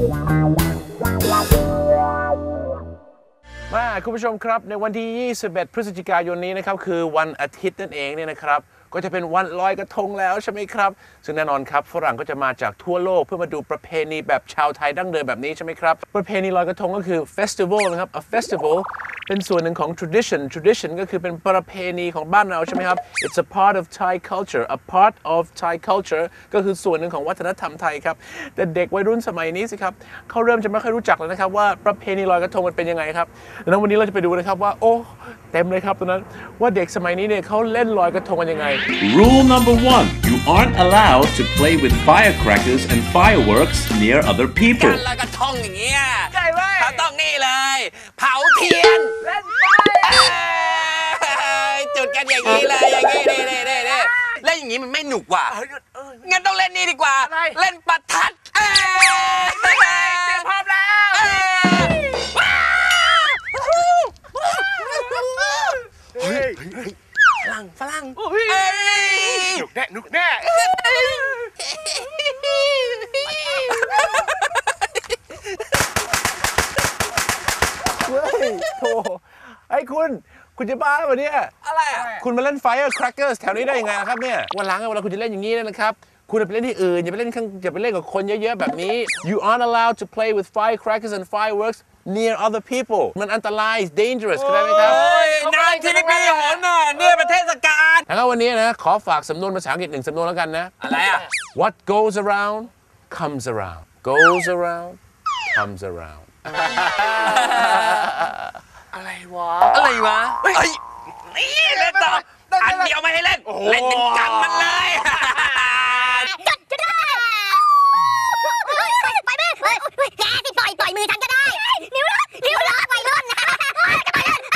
คุณผู้ชมครับในวันที่ 21 พฤศจิกายนนี้นะครับคือวันอาทิตย์นั่นเองเนี่ยนะครับก็จะเป็นวันลอยกระทงแล้วใช่ไหมครับซึ่งแน่นอนครับฝรั่งก็จะมาจากทั่วโลกเพื่อมาดูประเพณีแบบชาวไทยดั้งเดิมแบบนี้ใช่ไหมครับประเพณีลอยกระทงก็คือ festival นะครับ a festival เป็นส่วนหนึ่งของ tradition ก็คือเป็นประเพณีของบ้านเราใช่ไหมครับ it's a part of Thai culture a part of Thai culture ก็คือส่วนหนึ่งของวัฒนธรรมไทยครับแต่เด็กวัยรุ่นสมัยนี้สิครับเขาเริ่มจะไม่ค่อยรู้จักแล้วนะครับว่าประเพณีลอยกระทงมันเป็นยังไงครับดังนั้นวันนี้เราจะไปดูนะครับว่าโอ้เต็มเลยครับตอนนั้นว่าเด็กสมัยนี้เนี่ยเขาเล่นลอยกระทงกันยังไง Rule number 1 you aren't allowed to play with firecrackers and fireworks near other people ลอยกระทงอย่างเงี้ยใช่ไหมเขาต้องนี่เลยเผาเทียนเล่นไฟจุดกันอย่างนี้เลยอย่างนี้นี่เล่นอย่างนี้มันไม่หนุกว่ะงั้นต้องเล่นนี่ดีกว่าเล่นประทัดเตรียมพร้อมแล้วฝรั่งหนุกแน่เฮ้ยโธ่ไอ้คุณจะบ้าป่ะเนี่ยอะไรอ่ะคุณมาเล่น firecrackers แถวนี้ได้ยังไงนะครับเนี่ยวันหลังเวลาคุณจะเล่นอย่างนี้นะครับคุณไปเล่นที่อื่นอย่าไปเล่นกับคนเยอะๆแบบนี้ you aren't allowed to play with firecrackers and fireworks near other people มันอันตราย dangerous เข้าใจไหมครับนานทีปีหนน่ะเนี่ยประเทศกาลแล้ววันนี้นะขอฝากสำนวนภาษาอังกฤษ1สำนวนแล้วกันนะอะไรอ่ะ what goes around comes around goes around comes around อะไรวะเฮ้ยนี่เล่นต่ออันเดียวไม่ให้เล่นเล่นเป็นกำมันเลยจุดจะได้ปล่อยมือแกที่ปล่อยมือฉันก็ได้นิ้วล็อกวัยรุ่นจะปล่อยเล่น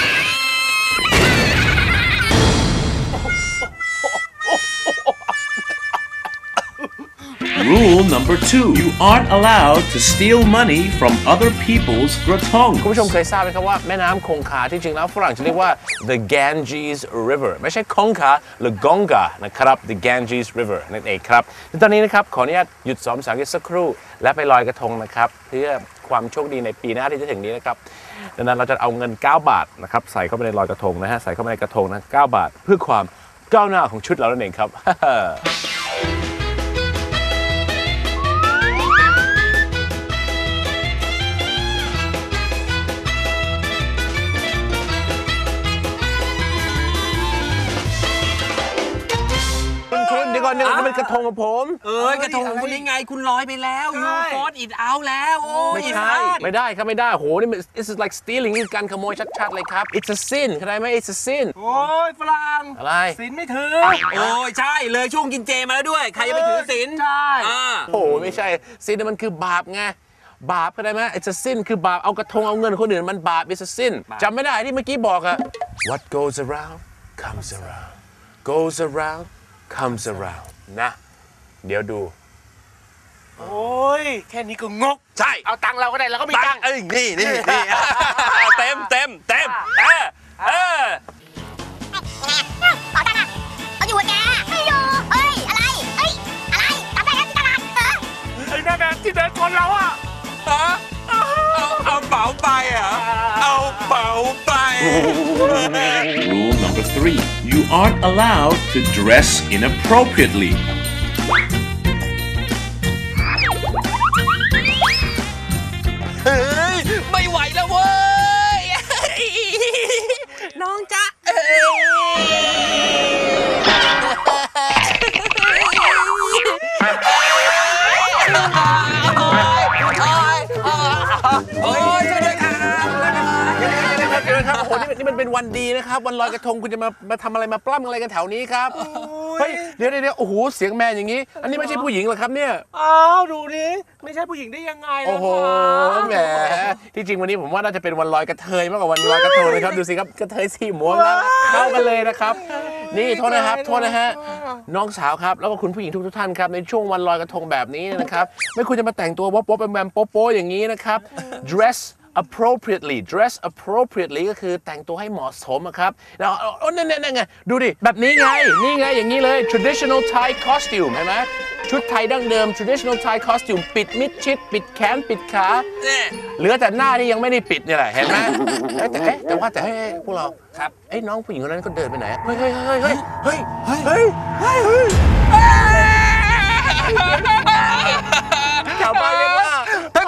Rule number 2 you aren't allowed to steal money from other people's gratong คุณผู้ชมเคยทราบไหมครับว่าแม่น้ำคงคาที่จริงแล้วฝรั่งจะเรียกว่า the Ganges River ไม่ใช่คงคาหรือ Ganga นะครับ the Ganges River นั่นเองครับตอนนี้นะครับขออนุญาตหยุดสอนภาษาอังกฤษสักครู่และไปลอยกระทงนะครับเพื่อความโชคดีในปีหน้าที่จะถึงนี้นะครับดังนั้นเราจะเอาเงิน9 บาทนะครับใส่เข้าไปในลอยกระทงนะฮะใส่เข้าไปในกระทงนะ9 บาทเพื่อความก้าวหน้าของชุดเรานั่นเองครับ คุณเดี๋ยวก่อนนี่มันกระทงของผมกระทงของคุณยังไงคุณลอยไปแล้วยูโฟร์อิทเอาแล้วโอ้ไม่ใช่ไม่ได้ครับไม่ได้โหนี่มัน this is like stealing นี่การขโมยชัดๆเลยครับ it's a sin เข้าใจไหม it's a sin โอ้ยฝรั่งอะไรศีลไม่ถือโอ้ยใช่เลยช่วงกินเจมาแล้วด้วยใครจะไปถือศีลใช่โอ้ไม่ใช่ sin มันคือบาปไงบาปเข้าใจไหม it's a sin คือบาปเอากระทงเอาเงินคนอื่นมันบาป it's a sin จำไม่ได้ที่เมื่อกี้บอกอะ what goes around comes around goes around comes around นะเดี๋ยวดูโอ้ยแค่นี้ก็งกใช่เอาตังค์เราก็ได้แล้วก็มีตังค์นี่เต็มต่อกันอ่ะเอาอยู่แกไม่อยู่เอ้ยอะไรจำได้แล้วที่ตลาดไอ้นั่นที่เดินชนเราอ่ะเอาเป๋าไปอ่ะเอาเป๋าไป Rule number 3 you aren't allowed to dress inappropriately เฮ้ยไม่ไหวแล้วเว้ยน้องจ๊ะโอ้ยช่วยด้วยครับโอ้โหนี่มันเป็นวันดีนะครับวันลอยกระทงคุณจะมาทำอะไรมาปล้ำอะไรกันแถวนี้ครับเฮ้ยเดี๋ยวโอ้โหเสียงแมนอย่างนี้อันนี้ไม่ใช่ผู้หญิงเหรอครับเนี่ยอ้าวดูดิไม่ใช่ผู้หญิงได้ยังไงโอ้โหแหมที่จริงวันนี้ผมว่าน่าจะเป็นวันลอยกระเทยมากกว่าวันลอยกระทงนะครับดูสิครับกระเทยสีม่วงเข้ากันเลยนะครับนี่โทษนะฮะน้องสาวครับแล้วก็คุณผู้หญิงทุกท่านครับในช่วงวันลอยกระทงแบบนี้นะครับไม่ควรจะมาแต่งตัวว๊อบแวมโป๊อย่างนี้นะครับ dress appropriately dress appropriately ก็คือแต่งตัวให้เหมาะสมอะครับแล้วนั่นไงดูดิแบบนี้ไงนี่ไงอย่างนี้เลย traditional Thai costume เห็นไหมชุดไทยดั้งเดิม traditional Thai costume ปิดมิดชิดปิดแขนปิดขาเนี่ยเหลือแต่หน้าที่ยังไม่ได้ปิดเนี่ยแหละเห็นไหมแต่ว่าพวกเราครับน้องผู้หญิงคนนั้นก็เดินไปไหนเฮ้ยชาวบ้านเรียกว่า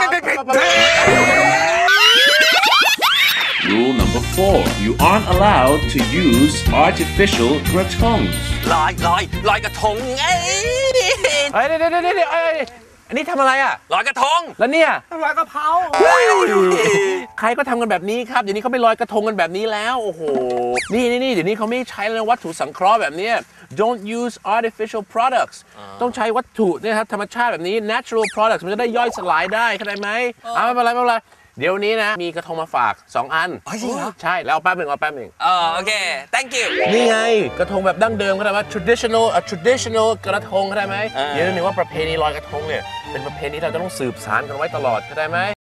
Rule number 4. You aren't allowed to use artificial gratons. ลอยกระทงเอ้ยเฮ้ยเดี๋ยวอันนี้ทำอะไรอ่ะลอยกระทงแล้วเนี่ยลอยกะเพราใครก็ทำกันแบบนี้ครับเดี๋ยวนี้เขาไม่ลอยกระทงกันแบบนี้แล้วโอ้โหนี่เดี๋ยวนี้เขาไม่ใช้แล้ววัตถุสังเคราะห์แบบเนี้ย don't use artificial products ต้องใช้วัตถุเนี่ยครับธรรมชาติแบบนี้ natural products มันจะได้ย่อยสลายได้เข้าใจไหมไม่เป็นไรเดี๋ยวนี้นะมีกระทงมาฝาก2 อันใช่แล้วเอาแป๊บหนึ่งโอเค thank you นี่ไงกระทงแบบดั้งเดิมเข้าใจไหม traditional กระทงเข้าใจไหมเดี๋ยวนึกว่าประเพณีลอยกระทงเนี่ยเป็นประเพณีที่เราจะต้องสืบสานกันไว้ตลอดเข้าใจไหม